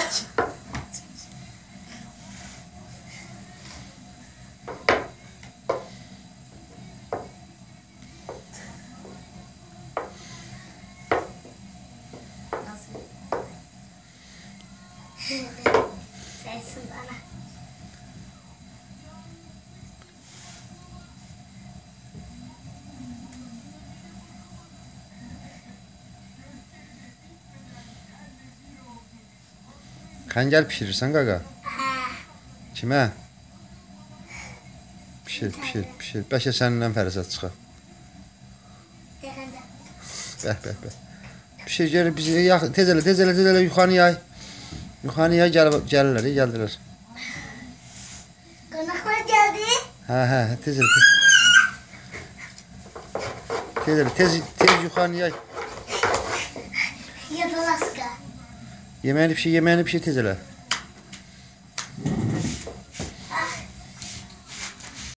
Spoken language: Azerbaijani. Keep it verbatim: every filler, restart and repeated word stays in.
Sensin bana. Kangal pişirirsen gaga. Kime? Pişir, pişir, pişir. Bəlkə səndən fərzat çıxar. Bəh, bəh, bəh. Pişir, gel, pişir. Tez elə, tez elə, tez elə, yuxarı yay. Yuxarı yay, gəl, gəlirlər, gəldilər. Qonaqlar gəldi. Hə, hə, tez elə. Tez elə, tez, tez yuxarı yay. Yadalaska. Yeməyini pişir, yeməyini pişir, tez elə.